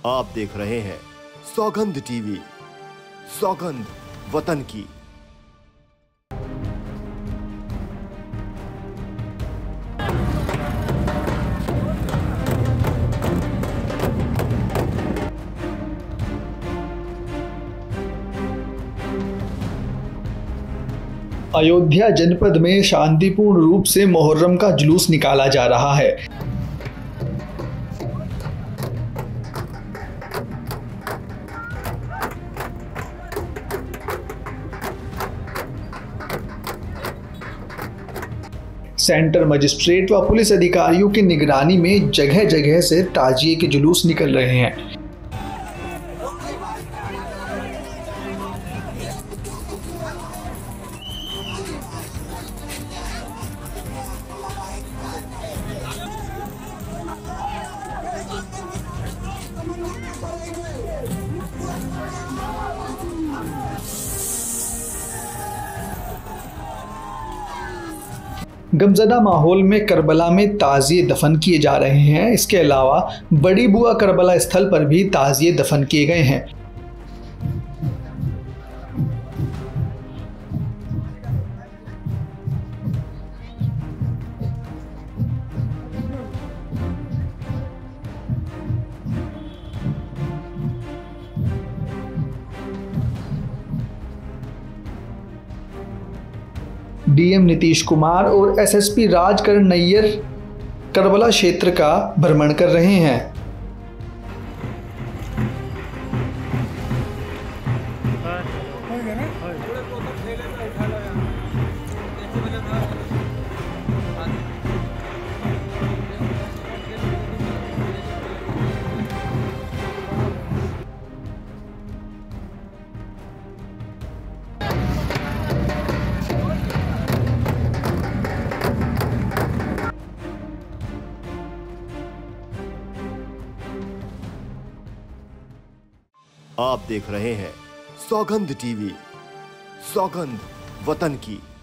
आप देख रहे हैं सौगंध टीवी, सौगंध वतन की। अयोध्या जनपद में शांतिपूर्ण रूप से मुहर्रम का जुलूस निकाला जा रहा है। सेंटर मजिस्ट्रेट व पुलिस अधिकारियों की निगरानी में जगह जगह से ताजिए के जुलूस निकल रहे हैं। गमज़दा माहौल में करबला में ताज़िए दफन किए जा रहे हैं। इसके अलावा बड़ी बुआ करबला स्थल पर भी ताज़िए दफन किए गए हैं। डीएम नीतीश कुमार और एसएसपी राजकरण नैयर करबला क्षेत्र का भ्रमण कर रहे हैं। आप देख रहे हैं सौगंध टीवी, सौगंध वतन की।